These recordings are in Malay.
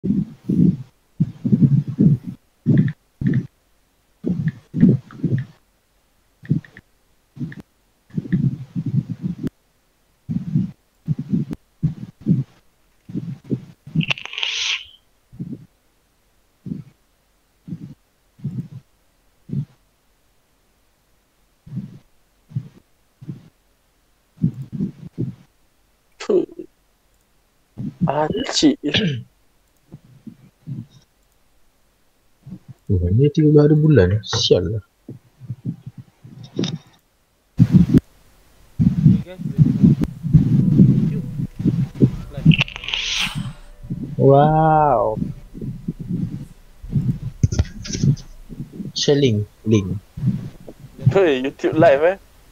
Acik. Ni 13 hari bulan. Sial lah. Okay guys, boleh tengok YouTube live. Wow. Share link. Hei, YouTube live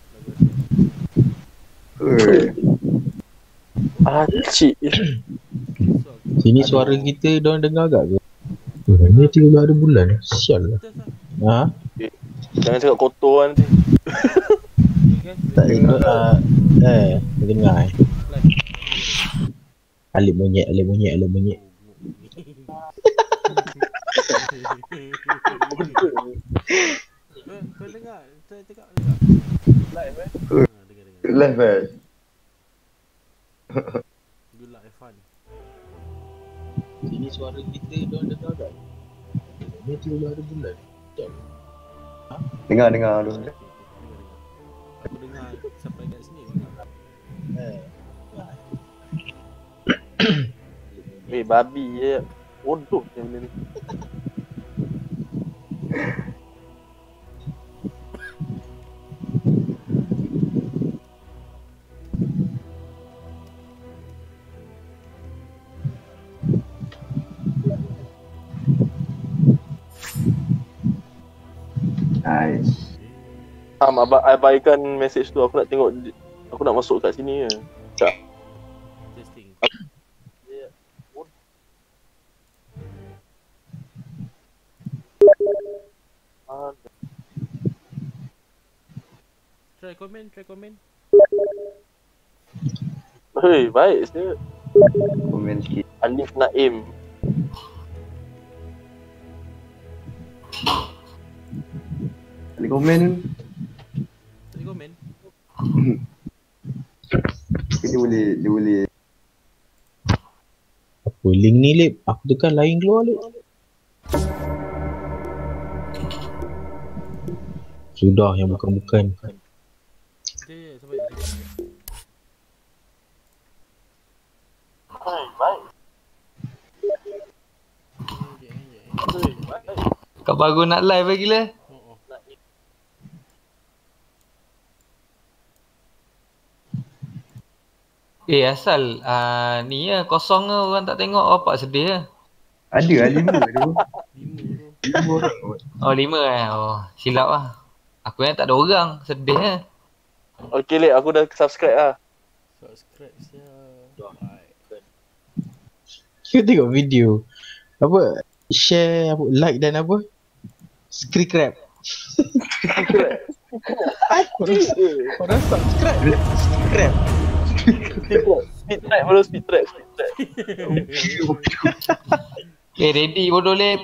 Acik. Sini suara kita diorang dengar agak ke? Ni 13 hari bulan. Sial lah. Ha? Jangan cakap kotor nanti. Okay guys, Tak boleh tengok dengar. Dengar live. Alik monyet. Kau dengar? Saya cakap Live dengar. Live You like fun. Sini suara kita diorang dengar agak. Ni 13 hari bulan. Sial. Dengar dulu. Aku dengar sampai kat sini dengar. babi je. Bodoh macam benda ni. Nice. Abaikan message tu, aku nak tengok. Aku nak masuk kat sini je. Tak. Testing. Try komen. Hei, baik je. Komen sikit. Alif Naim. Kali komen ni. Tadi komen. Dia boleh. Apa link ni Lip? Aku tekan lain keluar Lip. Sudah yang bukan-bukan. Okay, sampai sini. Hei, baik. Hei, baik. Kau baru nak live lagi lah. Asal ni ya kosong ke orang tak tengok apa sedih lah. Ada 5 tu. 5 orang. Oh 5 Oh silap lah. Aku yang tak ada orang, sedih lah. Okay, Lek, aku dah subscribe lah. Subscribe saya. Kau tengok video. Apa? Share, apa? Like dan apa? Screen grab. Korang subscribe. Screen grab. Speed track baru speed track. Ready bodoh Lip.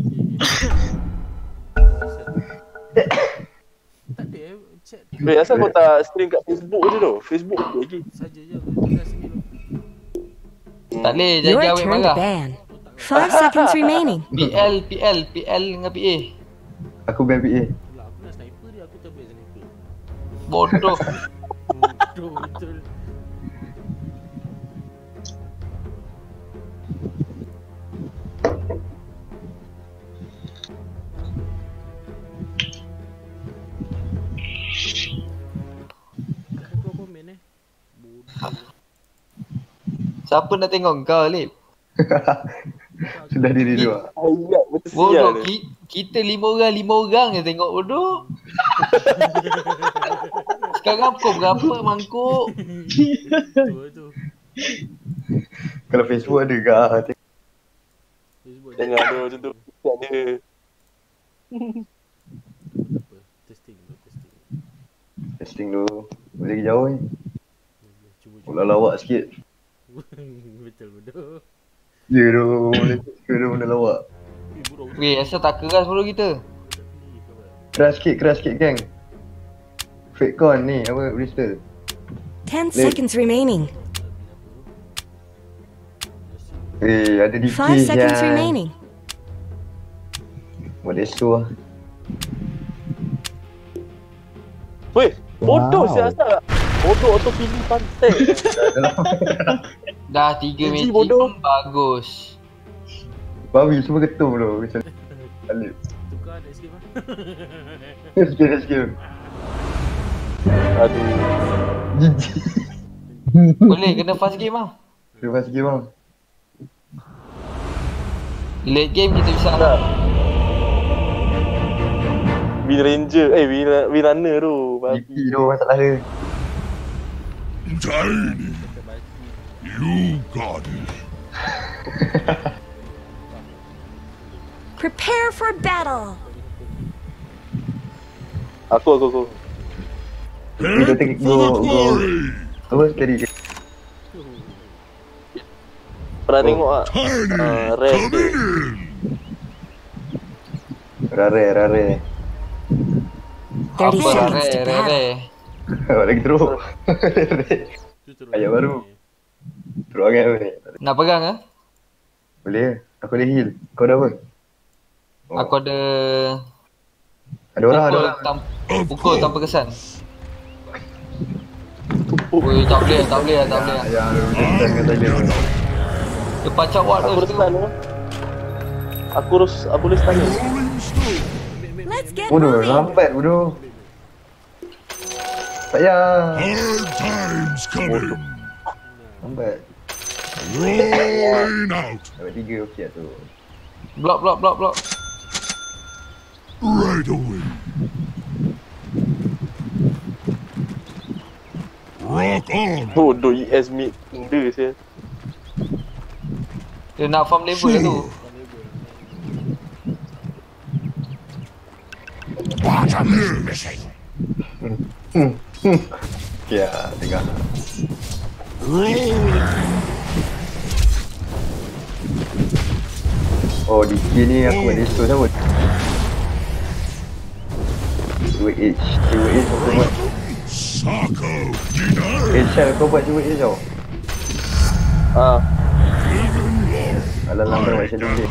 Tak ada chat. Weh, asal kau tak stream kat Facebook je tu? Facebook tu lagi. Saja je tinggal sini tu. Tak boleh Your jangan awet turn to marah. ban. 5 seconds remaining. PL dengan PA. Aku ban PA. Lah aku nak sniper dia, aku terbaik sniper. Bodoh. Bodoh betul. Kau komen bodoh. Siapa nak tengok kau Lip? Sudah diri tu. Ayat betul Bodoh sial. kita 5 orang je tengok bodoh. Sekarang pukul berapa mangkuk? Tu. Kalau Facebook ada ke? Facebook Jangan ada macam tu. Tak ada. apa? Testing. Testing dulu. Boleh pergi jauh ni. Cuba. Pula lawak sikit. Betul bodoh. Ya tu, Malaysia tu benda lawak. Weh, asal tak keras bro kita. Keras sikit geng. Fake con ni, apa, Bristol. 10 seconds remaining. Ada DK 5 seconds je. remaining. Boleh suah. Weh, bodoh saya asal. Bodoh auto pilih pantai. Dah 3 Gigi match bodoh. bagus. Babi semua ketum bro. Macam Alip. Tukar next game lah. Skill. Aduh. Gigi. Boleh kena fast game lah. Lepas game bang. Late game kita bisa Tak. Win Ranger, Win Runner tu. DP tu masalah dia. Tiny, you got it. Prepare for battle. Aku. Kita take For the glory. Apa tadi? Pernah tengok tak? Tiny, Red come Dead. in. Rare. 30 apa seconds to battle. rare. Lagi teruk. Tu teruk. Ayat baru. Teruk sangat apa ni? Nak pegang ke? Boleh ke? Aku ada heal. Kau ada apa? Oh. Aku ada Ada orang. pukul tanpa kesan. Ui, tak boleh. Ya, ada kata dia. Depan cawat Aku tu. stun tu. Aku boleh stun tu. Rolling stone. Let's get Bodoh, moving. lambat bodoh. Tak payah. Hard times coming. Lambat. Rolling out. Dapat 3 okey lah tu. Block. Right away. Rock on. Bodoh ES mid benda saya. Dia nak farm level lah tu. Bottom is missing. Ya, tengah. Oh, DK ni aku ada stone sama. 2H aku buat. Sako, denied. Shell kau buat 2H tau. Alah lambat macam ni.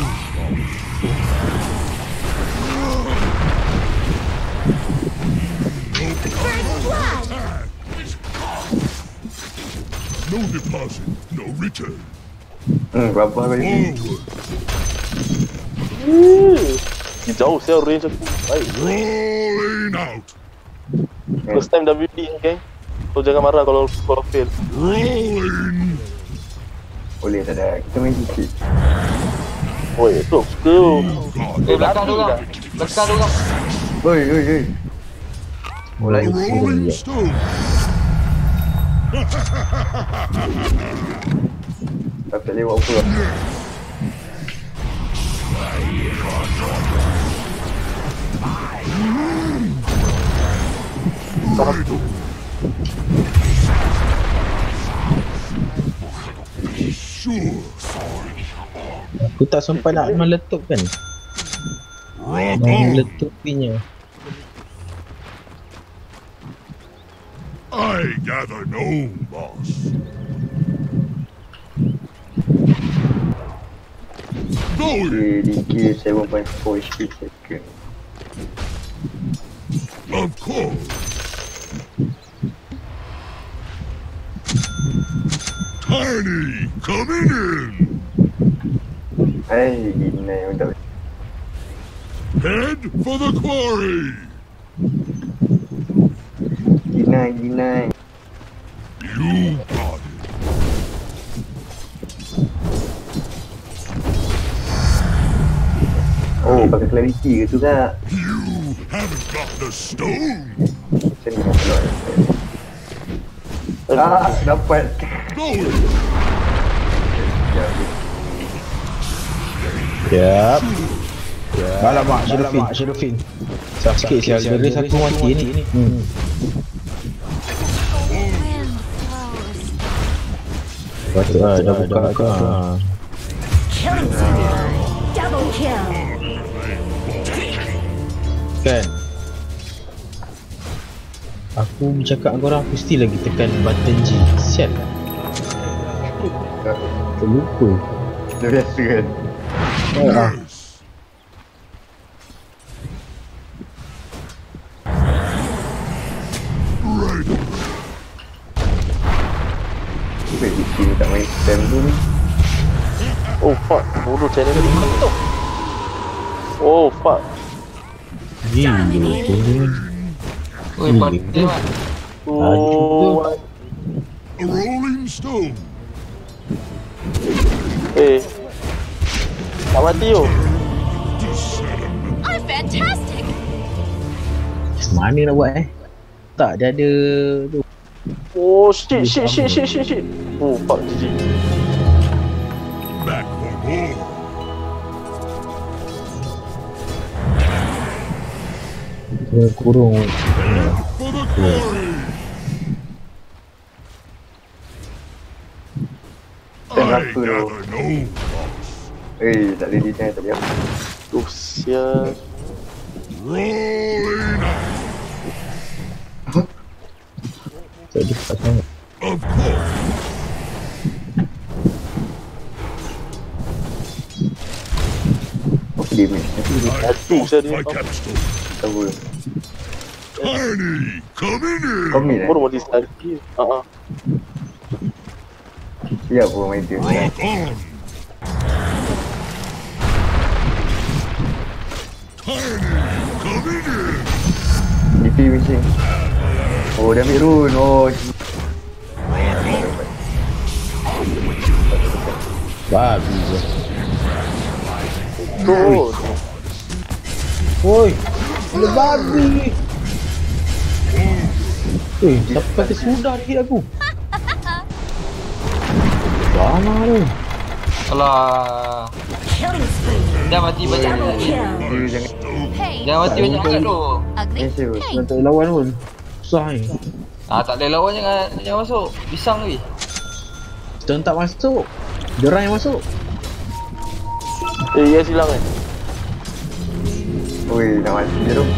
No deposit, no return. Berapa kali? Forward. Jauh saya range aku. Baik. Rolling out. First time WD geng. So jangan marah kalau fail. Rolling. Boleh tak ada. Kita main sikit. Oi, tu suka. Belakang tu orang. Oi. Mulai. Rolling stone. Tak lewat apa lah. Sure. Aku tak sempat nak meletup kan. Rock Nak on. meletup pinya. I gather no, boss. Going. DK 7.4 HP second. Of course. Tiny, coming in. Hai, gini untuk Head for the quarry. Gini. You got it. Oh, pakai clarity ke tu kak? You haven't got the stone. Macam ni nak keluar. Dapat. Going. Siap. Alamak, Shadowfin. Siap sikit siap. Dari aku mati ni. Patut lah, dah buka ke. Killing spree. Double kill. Kan aku bercakap dengan korang, aku still lagi tekan button G. Sial lah. Terlupa. Dah biasa kan. Ah, Wait, dia tak main spam tu ni. Oh fuck, bodoh channel ni. Oh fuck. gila tu. Oi, pandai Mat. Oh. A rolling stone. Tak mati yo. I'm fantastic. Mana nak buat tak, dia ada tu. Oh shit. Oh fuck, GG. Back for more. Kena kurung. For the glory. Dan I apa tu? gather no Tak boleh design tak boleh. Oh sial. rolling out. Tak dekat sangat. Of course. Apa damage ni? Aduh saya My ni. capstone. Tak apa. Tiny, coming in. Commit Baru mau dislike lagi. Siap pun main game. Rock on. Tiny, coming in. DP missing. Oh, dia ambil rune. Oh, Babi je. Terus. Woi, gila babi. Siapa pakai sudah dia hit aku? Lama tu. Alah. Killing spree. Dah mati banyak Double ni. kill. dia jangan Jangan mati banyak sangat tu. Ugly. cancel. Hey. Tak boleh lawan pun. Susah ni. Tak boleh lawan, jangan masuk. Pisang ni. Kita tak masuk. Diorang yang masuk. Yes hilang Oi, nak mati dia tu.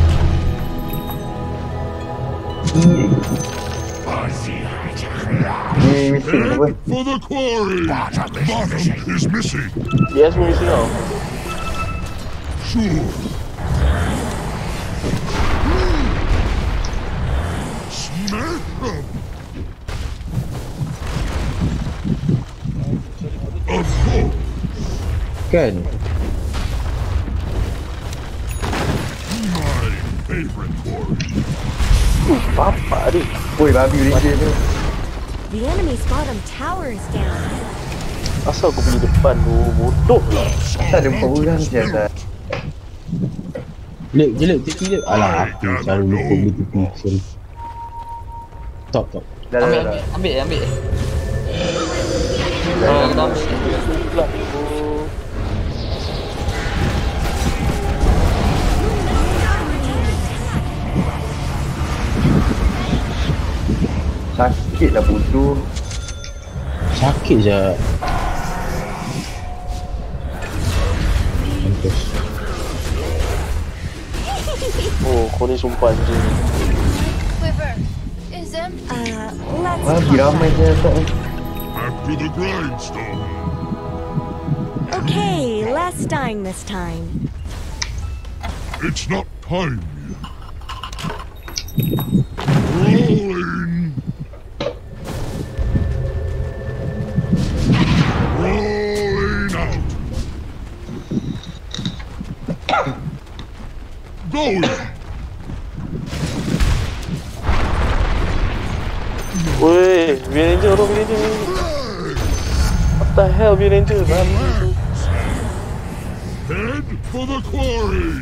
Ni missing apa? Head for the quarry. Bottom is missing. Yes pun missing tau. Sure. Smack them. Of course. Kan? My favorite quarry. Bapak ni. Oi, babi ranger tu. The enemy's bottom tower is down. Asal aku pergi depan tu. Bodoh lah. Tak ada 4 orang siapa. Jelek, tepi dia. Alah, aku selalu lupa beli tepi. Sorry. Top. Dah. Ambil. Kalau kena ambil. Hilang. Sakit lah bodoh. Sakit je. Mampus. Oh, kau ni sumpah anjing. Quiver is empty. Let's Babi ramai je tak. Back to the grindstone. Okay, less dying this time. It's not time yet. Rolling. Rolling out. Going. Weh, V-Ranger orang V-Ranger. What the hell V-Ranger? Head for the quarry.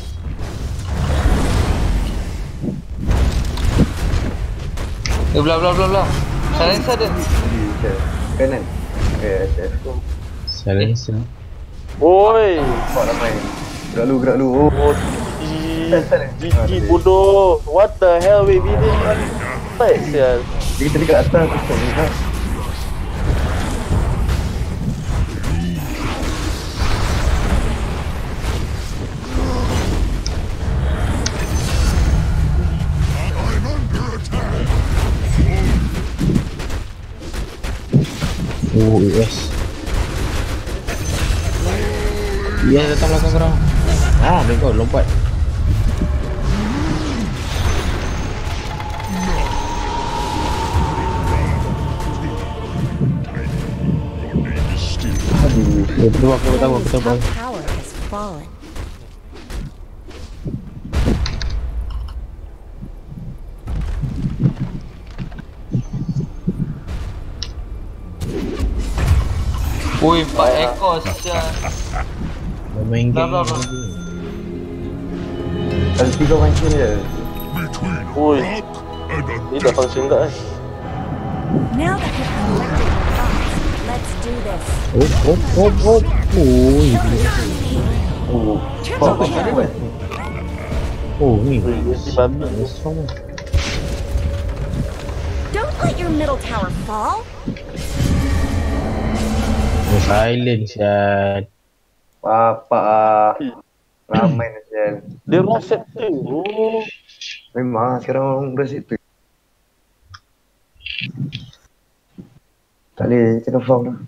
Belah. Silencer ada. Kanan. SF. Silencer. Oi. Nampak ramai. Gerak lu. Oh, GG bodoh. What the hell weh V-Ranger? Baik sial. kita dekat atas tu tak boleh nak. Oh, yes. Yes, datang belakang korang. Dia kau lompat. Betul, aku tahu. Our tower has fallen. Ui, 4 ekor sial. Main game. Dah. Ada 3 function je. Between a Ui, rock and a ni dah function tak eh? Now that you've collected your thoughts, let's do this. Oh. Oh, fuck, apa buat? Oh, ni. Ui, dia si babi. Strong. Don't let your middle tower fall. Oh, silent sial. Apa ramai nak sial. Dia wrong setting. Oh. Memang sekarang orang bersitu. Tak boleh kena farm dah.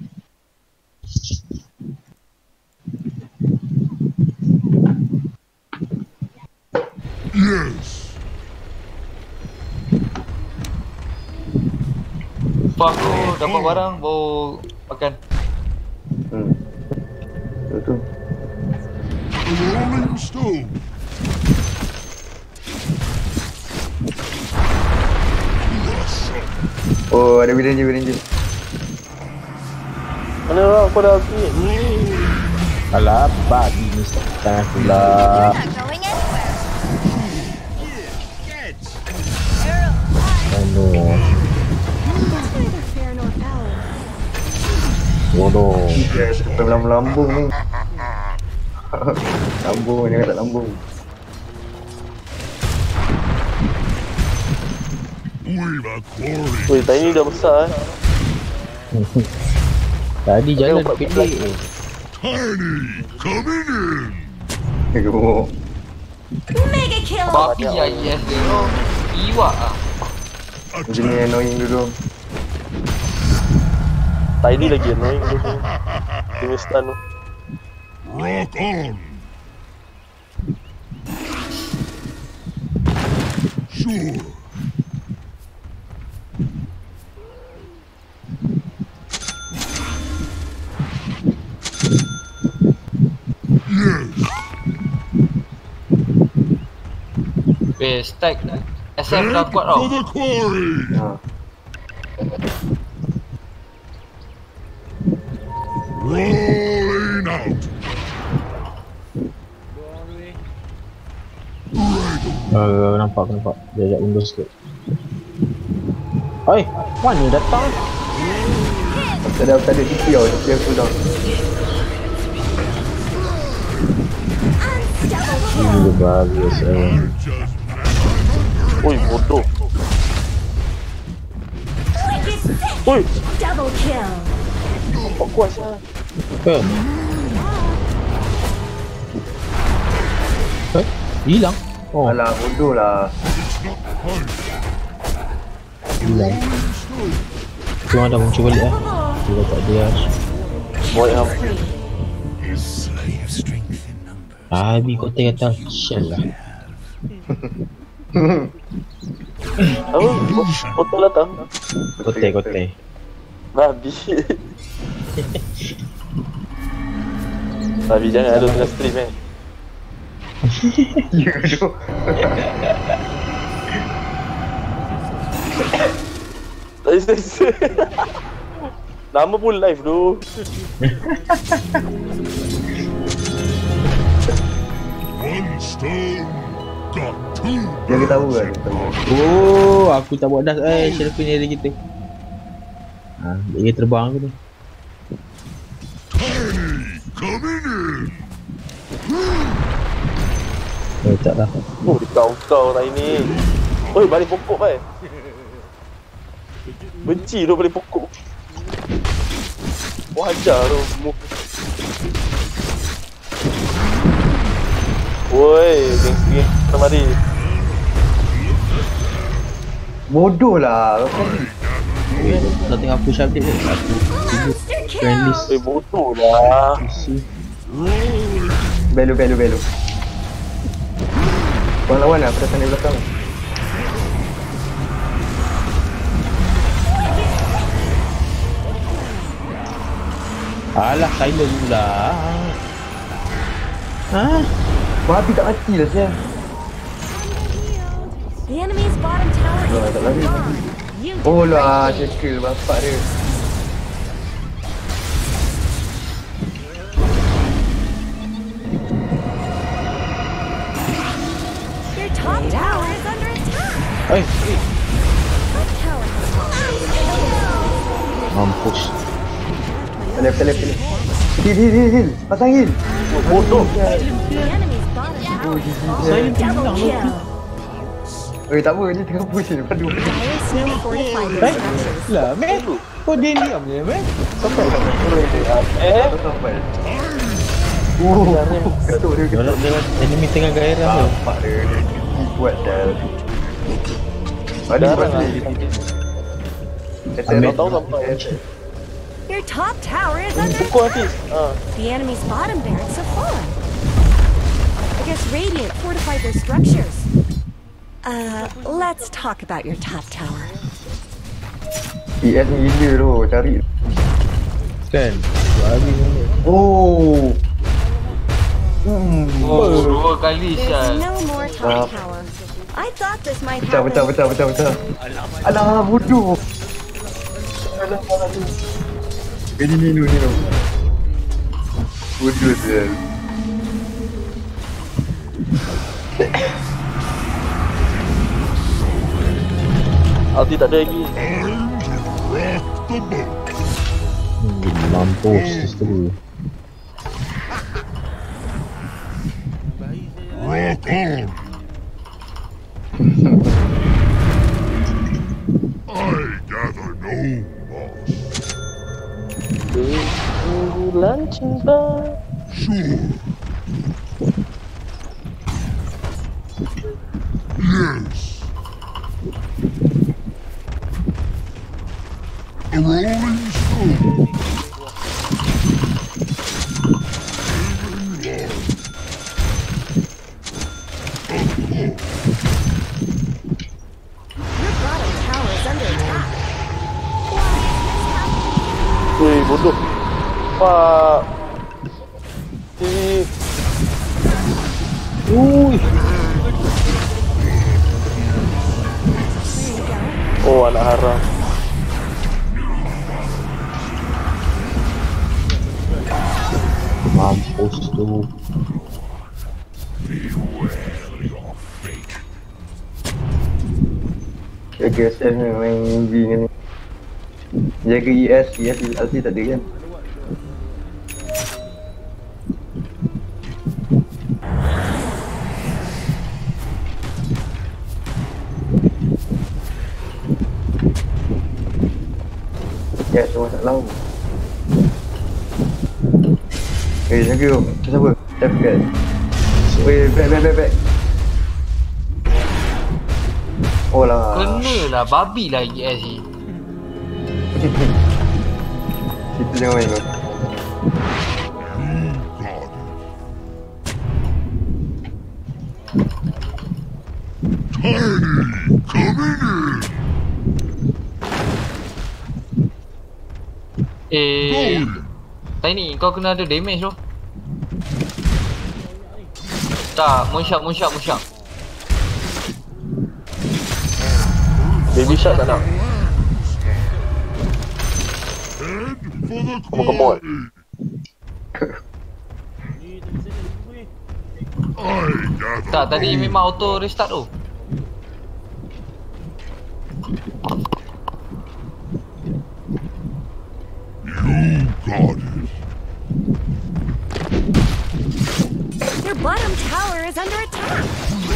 yes. Fuck aku dapat barang baru makan. Betul. Rolling stone. Oh, ada villager. Mana lah aku dah habis. Alah, babi ni setengah pula. Not going anywhere. Aduh. Neither fair nor foul. Bodoh. Dia sampai lambung ni. Lambung, dia kata lambung. We've a quarry. Ui, tiny dah besar eh. Tadi jalan Tengok, pendek. Tiny coming in. Tengok. Mega kill. Babi ya yes dia tu. Iwak ah. Macam ni annoying dulu. Tiny lagi annoying tu. Dia punya stun tu. Rock on. Sure. Yes. Weh, stack SF dah kuat tau. To the quarry. Rolling out. Nampak. Dia ajak window sikit. Oi, mana datang? Tak ada TP tau, TP aku down. Ini bagus. Ui, bodoh. Ui, Double kill. kok kuat sah. Hilang. Oh, Alah, bodoh lah. hilang. Tuan dah muncul balik lah. Dia tak dia. Boy ham. Abi kotai kata shell lah. Apa? Botol datang. Kotai. Babi. Babi jangan ada tengah stream eh. Ya tu. Tak bisa. Nama pun live tu. One stone got two. Dia ketawa kan. Oh, aku tak buat das. Shelfie ni ada kita. Dia terbang ke tu. Tiny coming in. Tak dah. Oh, kau tak ini. Oi, balik pokok kan. Benci tu balik pokok. Wajar tu. Woi, geng kita mari. Bodoh lah. Tak tengok push update dia. Monster friendly. Bodoh lah. Belu. Kau lawan lah, perasaan di belakang. Alah, silent pula. Babi tak mati lah siap. The enemy's bottom tower Oh, is tak lari. gone. You Oh lah, circle bapak dia. Your top tower is under attack. Top tower has fallen. Mampus. Left. Heal. Pasang heal. Bodoh. The enemy's bottom tower is fallen. Double kill. Tak apa, ni tengah push ni. Padu. Dire snow fortified their structures. Lah, man. Kau dia diam je, man. Sampai. Ketuk dia. Enemy tengah gairah tu. Bapak dia. Buat dah. Ada Jarang lah. Attack. Tahu sampai. Your top tower is under Pukul attack. Hafiz. The enemy's bottom barracks have fallen. I guess Radiant fortified their structures. Let's talk about your top tower. ES ni gila tu, cari. Kan? Habis ni. Oh. Dua kali There's sial. no more top tower. I thought this might Pecah. happen. Alah, bodoh. Alah. Ni. Bodoh dia. Alti tak ada lagi. Mampus tu. Rock on. I gather no moss. Bulan cinta. Sure. Yes. A rolling stone. Your bottom tower is under attack. Weh, bodoh. Pak. Oh, anak haram. Mampus tu. Jaga SS ni main MV ni. Jaga ES ulti tak ada kan? Ya, semua tak tahu. Jaga tu. Siapa? Tap kan? Back. Oh lah. Kena lah babi lah ES ni. Kita jangan main tu. Tiny, kau kena ada damage tu. Tak, Moonshot. Baby shark tak nak. For the Kemot. I gather Tak, tadi memang auto restart tu. you got it. Your bottom tower is under attack.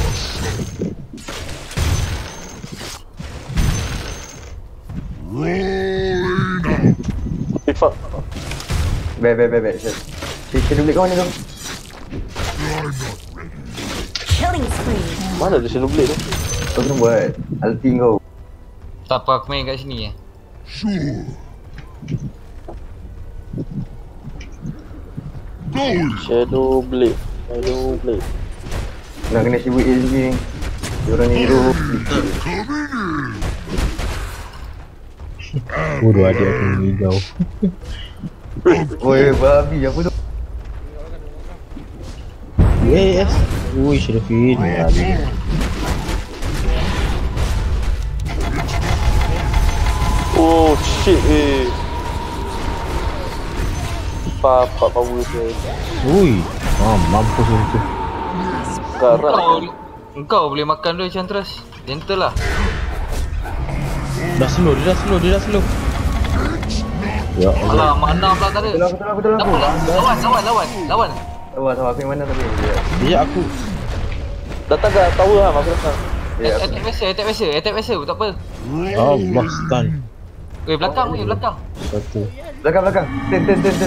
Rolling out. Fuck. Back. Kita duduk kat mana tu? I'm not ready. Killing spree. Mana ada shadow blade tu? Kau kena buat ulti kau. Tak apa, aku main kat sini. Sure. Shadow Blade. Nak kena sibuk A sini ni. Diorang hero. Bodoh adik aku hijau. Oi, babi apa tu? Yes. Ui, Sherifin. Oh shit Pak power dia. Ui. Mampus itu. Sekarang Engkau boleh makan dia macam terus. Gentle lah. Dia dah slow. Ya Allah. Alah, mana pula tak ada. Betul aku. Lawan. Sabar, aku yang mana tadi? Ya aku. datang ke tower lah, aku datang. Attack vessel, tak apa. Allah, stun. Belakang. Satu. Belakang. Ten.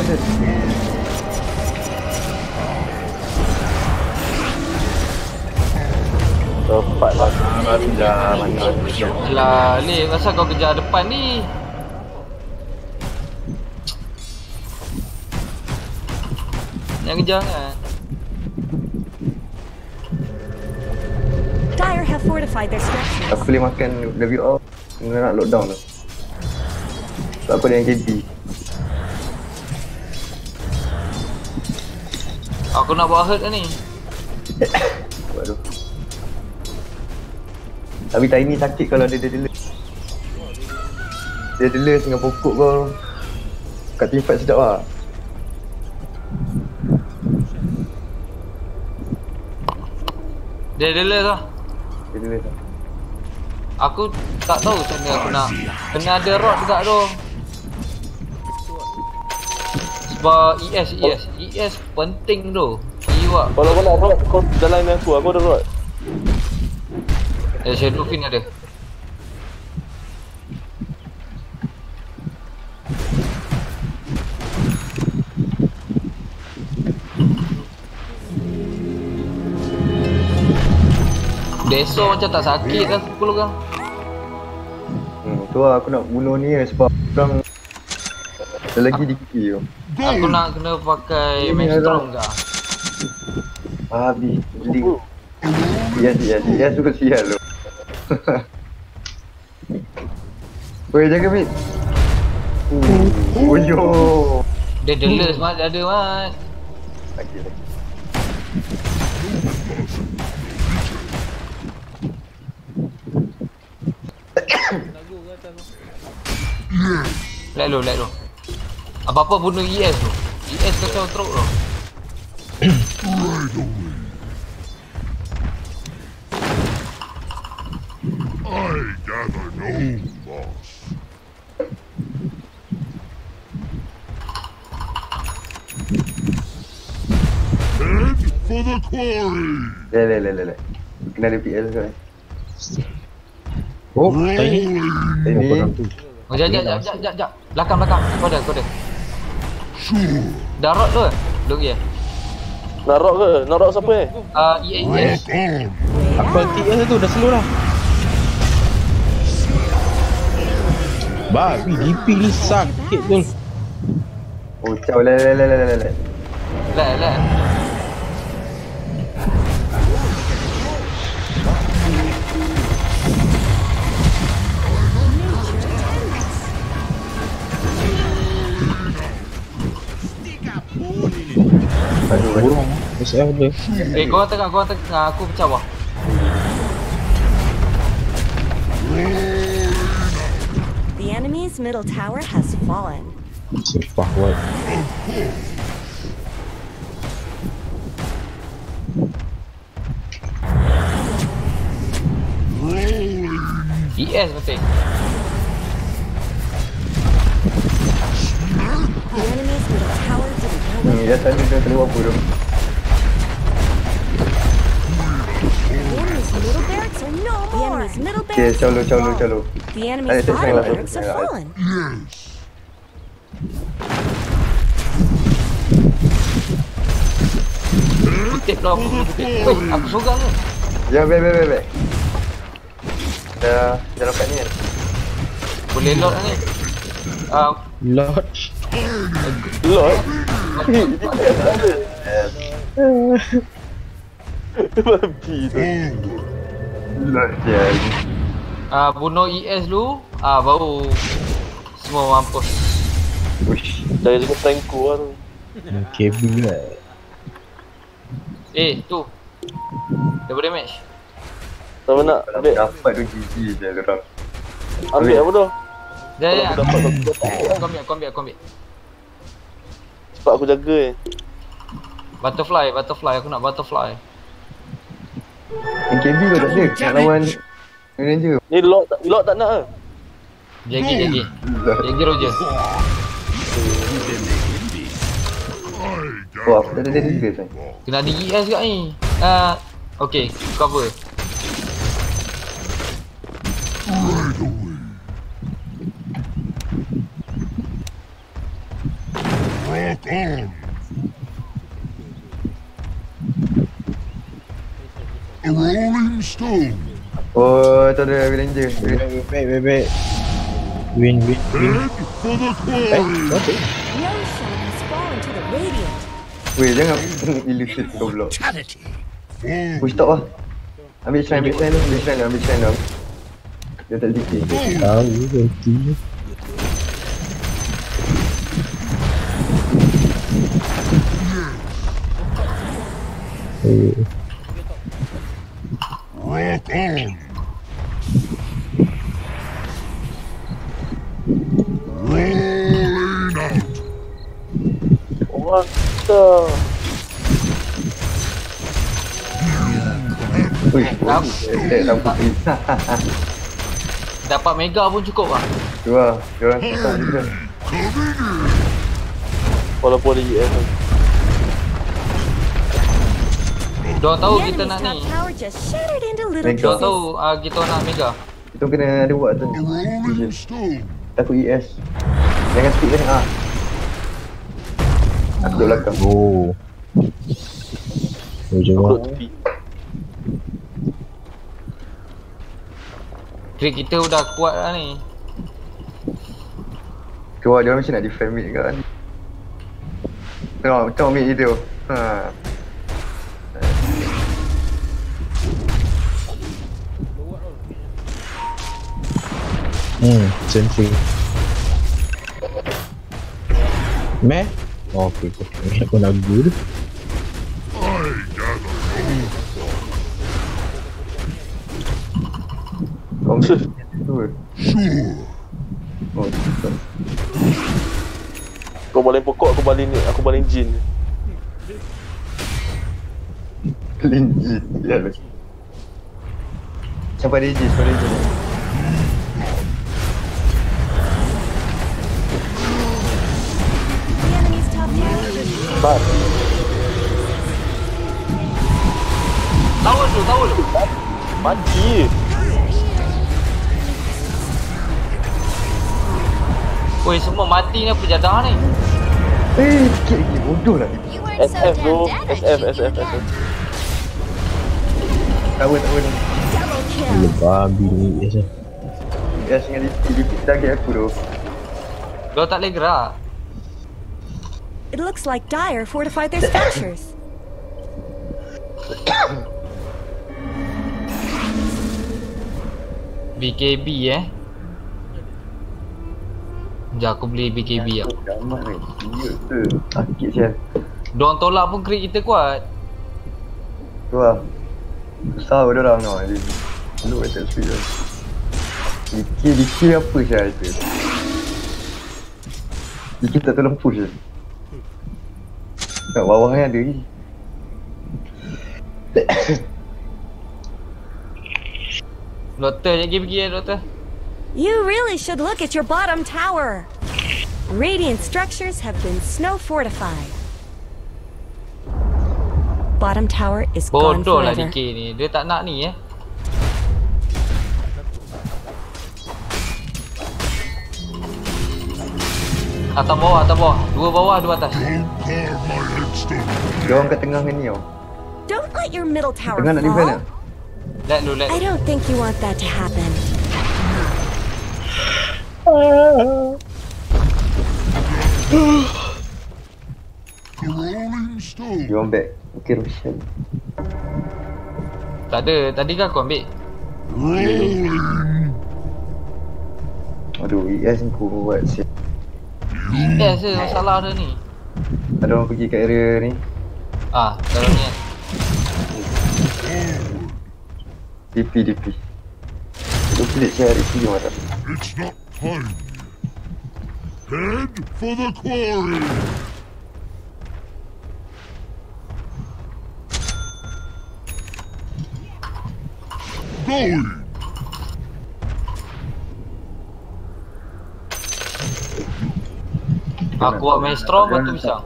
Tepat lah. Dah mana. Alah, ni asal kau kejar depan ni. Jangan kejar kan. Dire have fortified their structures. Aku boleh makan WO. Kena nak lockdown tu. Tak apa dengan KP. Aku nak buat hurt ni. Waduh. Tapi Tiny sakit kalau dia delay. Dia delay tengah pokok kau. Kat teamfight sedap lah. Dia delay lah. Dia delay lah. Aku tak tahu macam mana aku nak. Kena ada rod juga tu. Sebab ES penting tu. Iwak. Kalau kau nak rod, kau jalan dengan aku ada rod. Shadow Fin ada. Deso macam tak sakit kan pukul kau. Tu lah aku nak bunuh ni sebab orang ada lagi di kiri tu. Aku nak kena pakai Maelstrom ke? Habis link. Yes suka sial tu. Weh jaga mid. Oh yo. Dia delay mat ada mat. Lagi. Let lu. Apa-apa bunuh ES tu. ES kacau teruk tu. I gather no loss. Head for the quarry. Le. Kena ada PL sekarang. Oh, Tiny. Ini Oh, jap. Belakang. Kau ada. Sure. Dah rot tu. Look ya. Nak rock ke? Nak rock siapa ES. Rock on. Aku anti tu dah slow dah. Babi DP ni sakit tu. oh caw le. Let. Burung. SF dia. Korang tengah, aku pecah bawah. The enemy's middle tower has fallen. Sepah buat. ES penting. The enemy's middle tower didn't know what ya tadi dia keluar apa tu. the enemy's middle barracks are no more. The enemy's middle Okay, barracks. calo. The enemy's Ayo, bottom saya barracks have lah. fallen. Yes. Kutip lah aku kutip. Weh, aku sorang ke? Ya, baik. Dah dalam kat ni kan. Boleh load ni. Lord. Lord. Babi tu. Lord je. Bunuh ES dulu, baru semua mampus. Uish. Dah dengan Franco lah tu. Kabel lah. Tu. Double damage. Siapa nak Kalau ambil? dapat tu GG je korang. Ambil apa tu? Dah. Kalau aku dapat aku dapat. Kau ambil. Sebab aku jaga Butterfly, aku nak butterfly. MKB kau tak ada nak lawan Ranger. Ni lock tak nak ke? Jagi Roger. Oh aku tak ada juga kan. Kena ada ES kat ni. Okay, cover. Rock on. A rolling stone. Oh tu ada Ranger. Baik. Win. Head for the quarry. No shot has fallen to the Radiant. Weh jangan illusion goblok. Forward. Push stop lah. Ambil shrine tu. Dia tak dikit. Tahu berarti. Rock on. Rolling out. Orang kita. Wih, tak putih. Dapat mega pun cukup lah. Tu lah, diorang susah juga. Walaupun dia ES tu. Diorang tahu The kita enemy's nak top ni. tower just shattered into little Mega. Diorang pieces. tahu kita nak mega. Kita kena ada buat tu. A rolling stone. Takut ES. Jangan speed kan. Aku duduk belakang. Oh. Jom Aku lah. duduk tepi. Crit kita udah kuat lah ni. Keluar dia macam nak defend mid kan. Tengok mid itu. Sentry. Meh? Oh, okay. Aku nak good. I gather Kau mid tu. sure. Oh, betul. Kau baling pokok, aku baling jin. Linji. Ya lah. Siapa dia je? The enemy's top tower just Cepat. Tower dulu. Mati. Woi, semua mati ni apa jadah ni? Sikit lagi bodoh lah. You weren't so SF bro. damn dead, I'd shoot you SF. again. Tahu. Double kill. Babi ni biasa. Gas dengan repeat target aku tu. Diorang tak boleh gerak. It looks like Dire fortified their structures. BKB Sekejap aku beli BKB lah. Gamat ni. Ya tu. Sakit sial. Diorang tolak pun crit kita kuat. Tu lah. Besar pada orang tau. Look attack speed tu. Dikir apa sial tu. Dikir tak tolong push je. Kat bawah ni ada lagi. Doktor pergi doktor. You really should look at your bottom tower. Radiant structures have been snow fortified. Bottom tower is gone Bodoh lah forever. DK ni. Dia tak nak ni Atas bawah. Dua bawah, dua atas. Don't carve my headstone. Dia orang kat tengah dengan ni tau. Don't let your middle tower Tengah nak defend fall. tak? Let dulu, let. I don't think you want that to happen. The rolling stone. You want back? Okay, Roshan. Tak ada, tadi kan aku ambil. Rolling. Aduh, ES ni aku buat siap. Yes je masalah dia ni. Ada orang pergi kat area ni. Dalam ni kan. DP. Aku pelik cari sini mana. It's not time. Head for the quarry. Going. Aku buat maestro, batu pisang.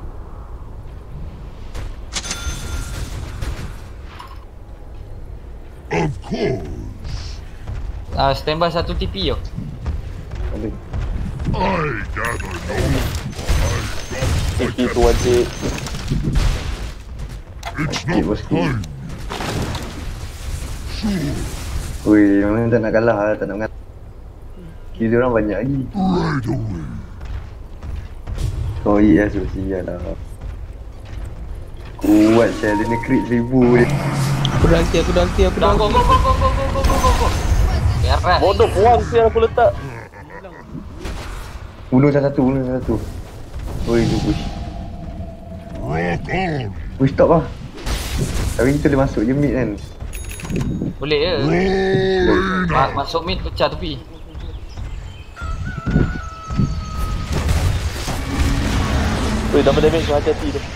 Of course. Standby 1 TP yo. Ada. I gather no. TP tu wajib. It's It not was cool. time. Sure. Weh, memang tak nak kalah lah, tak nak mengalah. Kira orang banyak lagi. Right away. Oh ES tu sial lah. Kuat saya dia ni crit 1000 dia. Aku dah ulti. Dah go. Beres. Bodoh buang sial aku letak. Bunuh satu. Oi, tu push. Rock on. Push stop lah. Tapi kita dia masuk je mid kan. Boleh je. Rolling. Masuk mid pecah tepi. Weh, double damage tu hati-hati tu.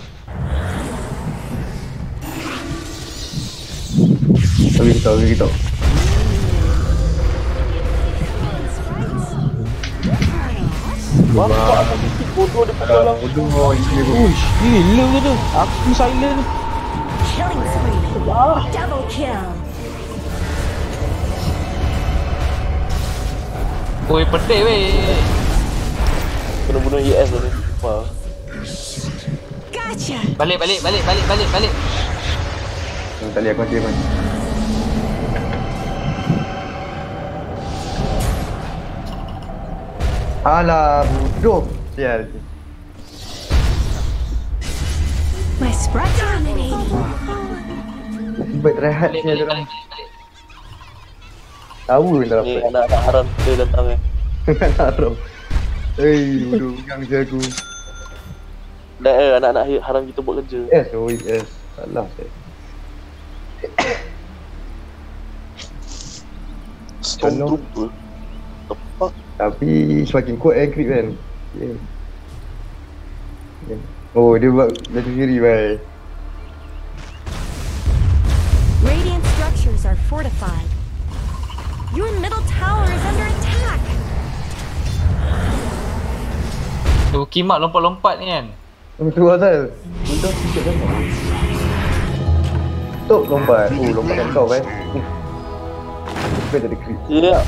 Tapi kita. Bapak aku mesti bodoh dia pukul lang. Bodoh ini aku. Uish, gila ke tu? Aku silent. Killing spree. Double kill. Oi, pedih weh. Kena bunuh ES tu ni. Wah. Gotcha. Balik. Tak lihat aku macam mana. Alah, bodoh. Sial. My sprite dominating. Tiba rehat Balik. sial orang. Tahu pun tak Ni dapat. anak-anak haram dia datang eh. Anak haram. Bodoh pegang je aku. Dah anak-anak haram kita buat kerja. Yes. Salah saya. Stormtrooper. Tepak. Tapi semakin kuat creep kan. Yeah. Oh, dia buat batu sendiri bye. Radiant structures are fortified. Your middle tower is under attack. Tu kimak lompat-lompat ni kan. Tu asal. Bodoh sikit kan. Tok lompat. Lompatkan kau bye. Sampai tak ada creep. Ya.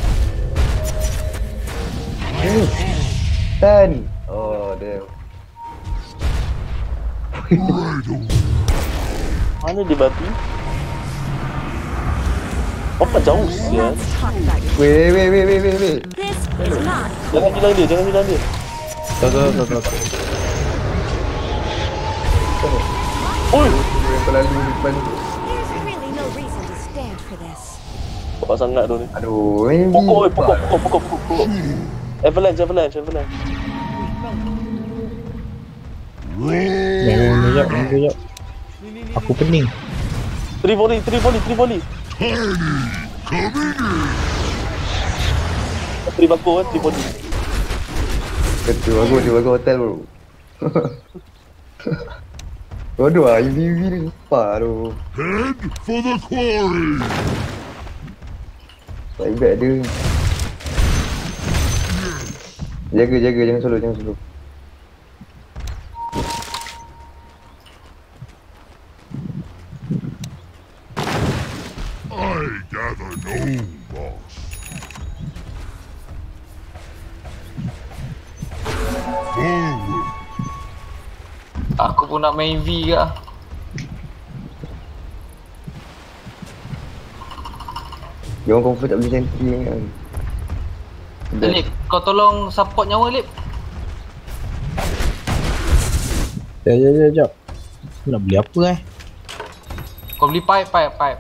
Ten. Oh, damn. Right away. Mana dia babi? Apa jauh sial. Let's talk about your. Wait. This is not. Jangan hilang dia. Tak. Oi. Yang terlalu depan. There's really no reason to stand for this. Kuat sangat tu ni. Aduh, ini. Pokok. Avalanche. Jangan kejap. Aku pening. 3 volley. Tiny. Come in. 3 bako kan, 3 volley. Betul, bagus hotel bro. Bodoh lah, EV ni lupa tu. Head for the quarry. Baik bad dia. Jaga, jangan solo. I gather no loss. Forward. Aku pun nak main V ke. Dia orang comfort tak boleh senti kan. Lip, kau tolong support nyawa Lip. Sekejap. Nak beli apa Kau beli pipe. Right away.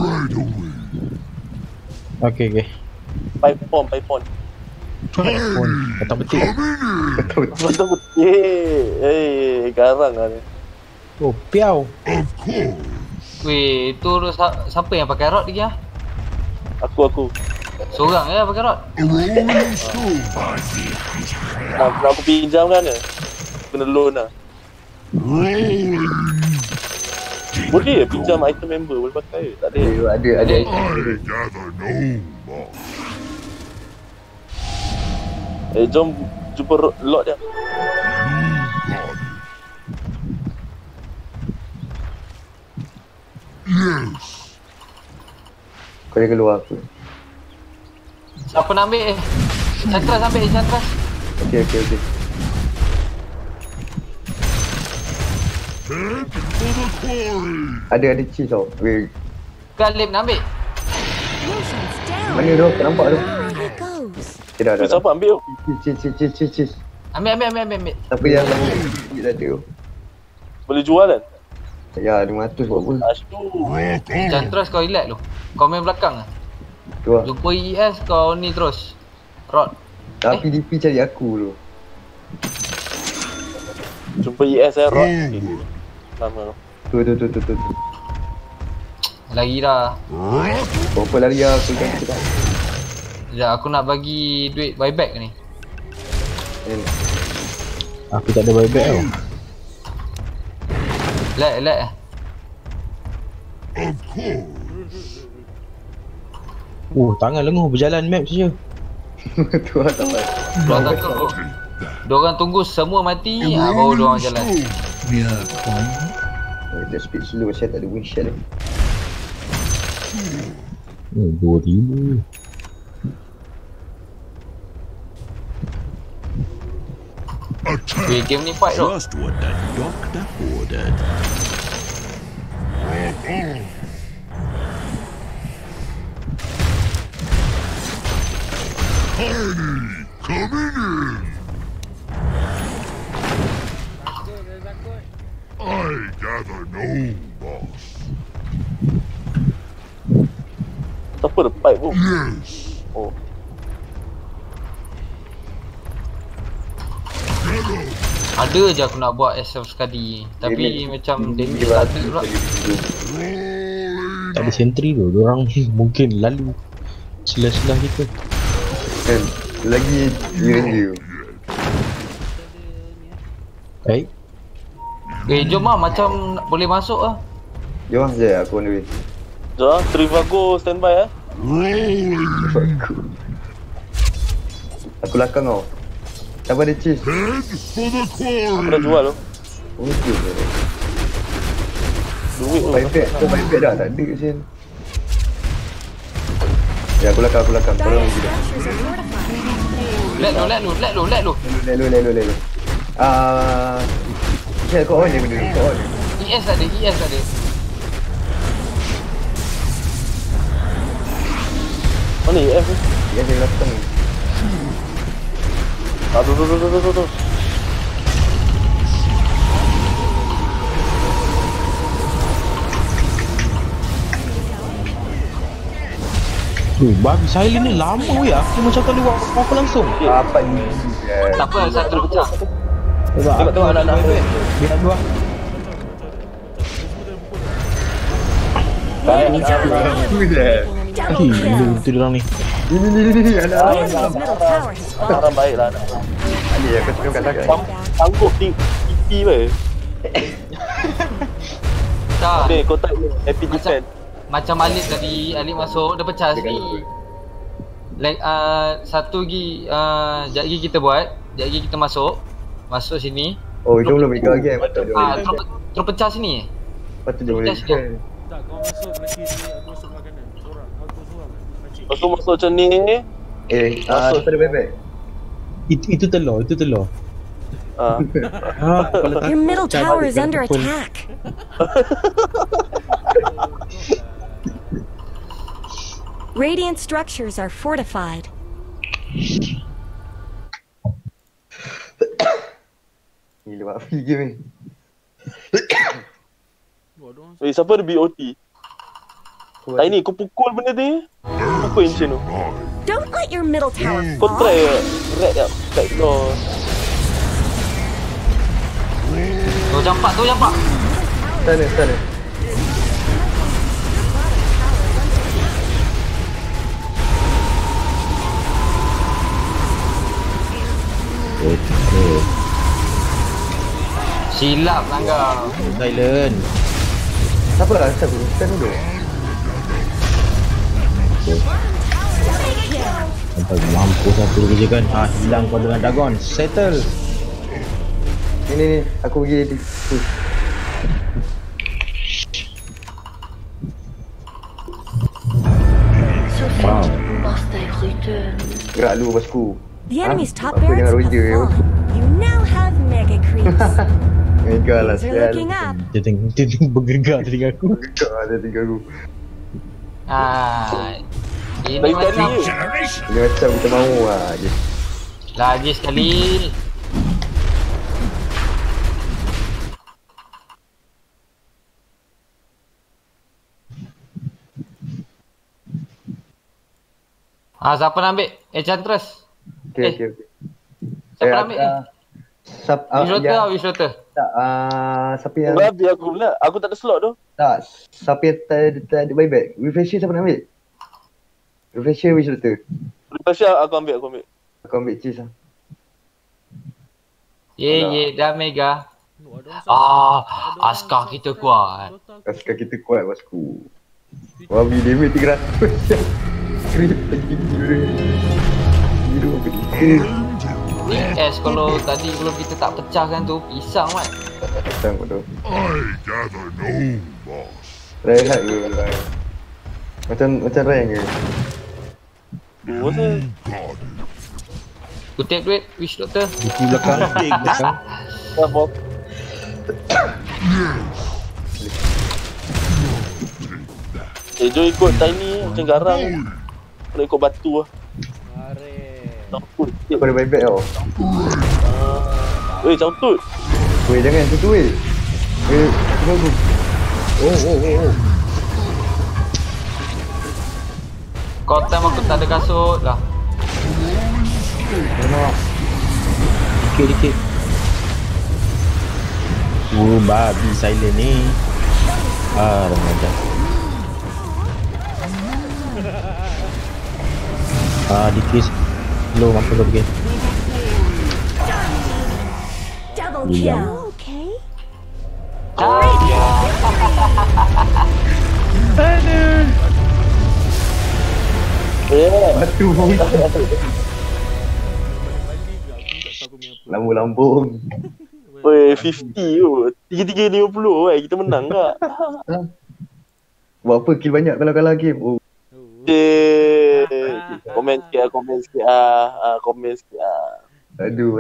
Okay. Pipe pon. Kata betul. Betul betul. Garang lah ni. Oh, piau. Of course. Weh, tu siapa yang pakai rod lagi ah? Aku. Seorang je pakai rod. A rolling stone. Nak aku pinjam kan ya? Kena loan lah. Rolling. Boleh pinjam item member, boleh pakai. Tak ada. Ada. I gather no more. Jom jumpa lot dia. Yes. Kau jaga luar aku. Siapa nak ambil? Chantras ambil, Chantras. Okay. Head for the quarry. Ada cheese tau. Weh, Galib nak ambil. Potions down. mana tu? Tak nampak tu. There he goes. Okay, dah. Siapa ambil? Cheese. Ambil. Siapa yang cheese tadi tu? Boleh jual kan? Ya, 500 buat apa? Asyik. Rock on. Chantras kau relax lu. Kau main belakang ah. Tu lah. Jumpa ES kau ni terus. Rod. Tapi DP cari aku tu. Jumpa ES Rod. Forward. Sama. Tu. Lagi dah. Rock. Berapa lari lah aku kan cakap. Sekejap aku nak bagi duit buyback ni. Aku tak ada buyback tau. Lag. Of course. Oh, tangan lenguh berjalan map saja. Tu lah tak baik. Diorang takut tu. Diorang tunggu semua mati, baru diorang jalan. Dia speed slow saya tak ada windshield ni. Oh, 2000. Attack. Weh, game ni fight tu. Just what the doctor ordered. Rock on. Tiny coming in. I gather no boss. Siapa ada pipe pun? Yes. Oh. Ada je aku nak buat SF sekali. Tapi macam damage tak ada pula. Tak ada sentry tu. Diorang mungkin lalu selah-selah kita. Kan, lagi ranger. Baik. Jom lah macam boleh masuk lah. Jom lah Zai, aku on the way. Jom, Trivago standby Rolling. Aku belakang kau. Siapa ada cheese? Head for the Aku dah quarry. jual tu. Oh, tu. Duit tu. Baik dah, tak ada Sin. Ya, aku belakang. Korang Dire lagi dah. structures are fortified. Let lu. Lelu. Kau on je benda ni, kau on je. ES tak ada. Mana EF ni? Dia ada belakang ni. Tu. Babi silent ni lama weh. Aku macam tak boleh buat apa-apa langsung. Apa ni? Tak apa, satu pecah. Tengok anak-anak. Biar dua. Tu je. Hei, gila betul diorang ni. Ni anak Radiant's middle tower has fallen. Orang baik lah anak. Ali aku cakap kat belakang. Sanggup TP weh. Tak. Okay, kau tak happy defend. Macam Alif tadi, Alif masuk, dia pecah sini. Satu lagi, sekejap lagi kita buat. Sekejap lagi kita masuk sini. Oh, jom belum ikut lagi. Terus pecah sini. Patut jom boleh. Tak, kau masuk lagi sini, aku masuk belah kanan. Seorang, aku seorang. Makcik. Lepas tu masuk macam ni. Masuk pada bebek. Itu telur. Your middle tower is under attack. Radiant structures are fortified. Gila buat free game ni. Weh, siapa ada BOT? Tiny, kau pukul benda ni. Pukul Ancient tu. Don't let your middle tower Kau fall. try lah. Red tak? Back door. Tu campak, tu campak. Sana. Okay. Silap lah kau. Silent. Siapa lah? Siapa? Stand dulu. Sampai mampus aku kerjakan. Hilang kau dengan Dagon. Settle. Ni, aku pergi di push. Wow. Gerak dulu bosku. The enemy's top Apa barracks jangan have roger, yo. fallen. You now have mega creeps. Mega lah Things are sial. looking up. Dia tengok bergegar telinga aku. Gerak ada tiga aku. Ini Lagi macam kali je. Generation. Ini macam kita mahu lah je. lagi sekali. Siapa nak ambil? Enchantress. Okay. Siapa nak ambil? Wishwater. Tak, siapa yang Babi aku pula. Aku tak ada slot tu. tak, siapa yang tak ada buyback. Refresher siapa nak ambil? Refresher Wishwater. Lepas tu aku ambil. Aku ambil cheese lah. Dah Mega. No, ada orang ada orang Askar kita kuat. Askar kita kuat bosku. Wabi damage 300. Creep lagi gila. Gila apa ni? DS kalau tadi kalau kita tak pecahkan tu pisang kan. Datang betul. I gather no boss. Rehat ke? Macam rank ke? Dua tu. God. Kutip duit Wishwater. Di belakang. Belakang. Dah bok. Jom ikut Tiny macam garang. Kalau ikut batu lah. Mare. Camput sikit. Aku ada buyback tau. Weh, camput. Weh jangan tu weh. Tunggu aku. Oh. Kau time aku tak ada kasut lah. Mana? Dikit. Babi silent ni. Ramadan. Dikit. Slow mampus kau pergi. Double Yeah. kill. Okay. Yeah. Batu. Balik ke aku tak tahu aku punya apa. Lambung. Weh, 50 tu. 3-3-50 weh. Kita menang tak? Buat apa kill banyak kalau kalah game? Oh. Komen sikit lah. Komen sikit lah. Aduh.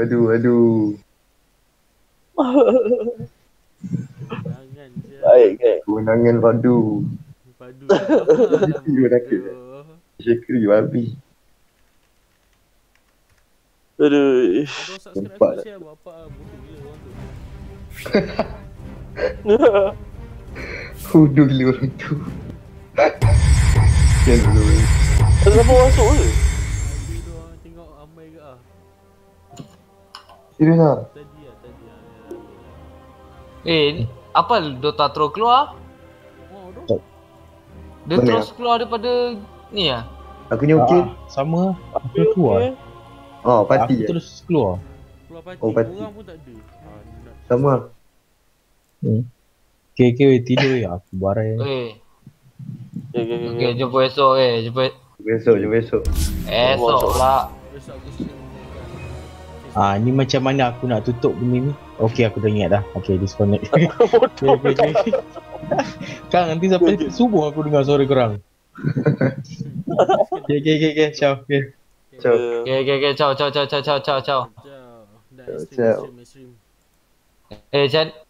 Jangan je. Baik kan? Kemenangan padu. Padu. Dia nakal. Shaker babi. Aduh. Ada orang subscribe Nampak aku tak? siapa apa bodoh gila orang tu. Bodoh gila orang tu. Yang dulu. Ada siapa masuk ke? Ada dia orang tengok ramai ke ah. Serius lah. Tadi lah. Apa Dota terus keluar? Oh, tu. Dia Boleh terus keluar daripada ni lah. Aku ni okey. Sama. Aku keluar. Oh, Aku parti je. terus keluar. Keluar parti. Oh, parti. Orang pun tak ada. Nak. Sama. Okay, tidur ya. Aku barai. Okay, jumpa esok Besok. Esok pula. Besok aku stream. Ni macam mana aku nak tutup benda ni? Okay, aku dah ingat dah. Okay, disconnect. Okay. Kang, nanti sampai subuh aku dengar suara korang. Okay. Ciao. Okay. Ciao. Okay, ciao. Ciao. Dah Ciao. stream. Chan,